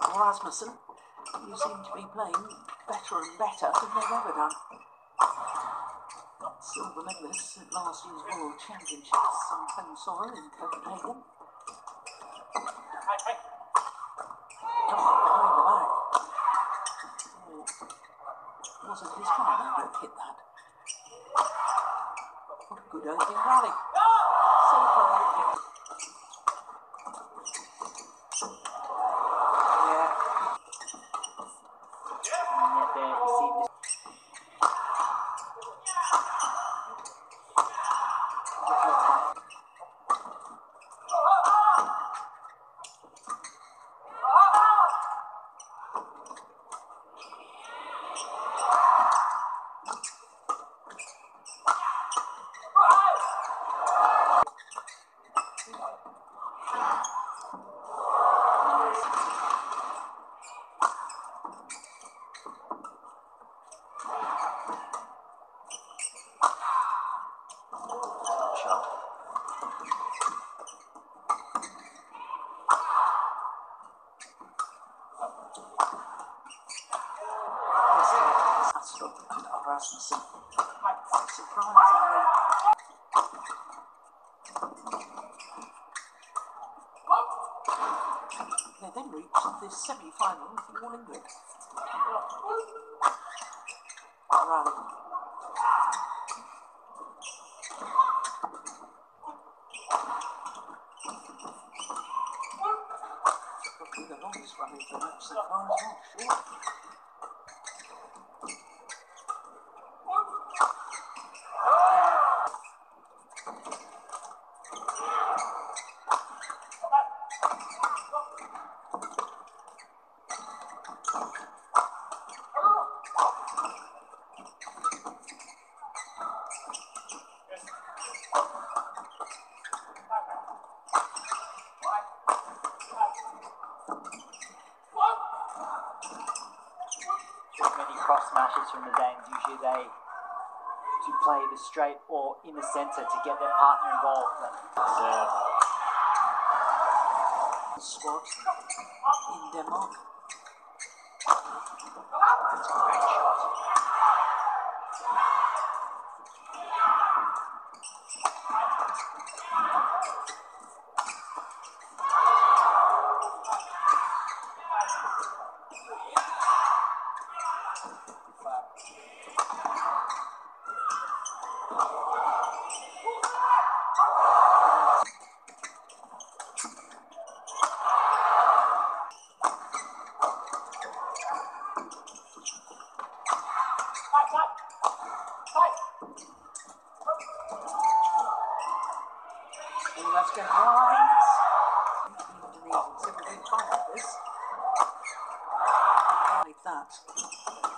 Rasmussen, you seem to be playing better and better than they've ever done. Silver medalists at last year's World Championships on home soil in Copenhagen. Behind the back. Wasn't his partner who hit that. What a good opening rally. So far. Rasmussen, surprisingly. They then reached the semi-final of the All England. Rally. Probably the longest rally of the match so far as well, sure. Cross smashes from the Danes, usually they to play the straight or in the centre to get their partner involved. Squad in Denmark. That's a great shot. Let's go right. Indonesians, everything fine with this. Like that.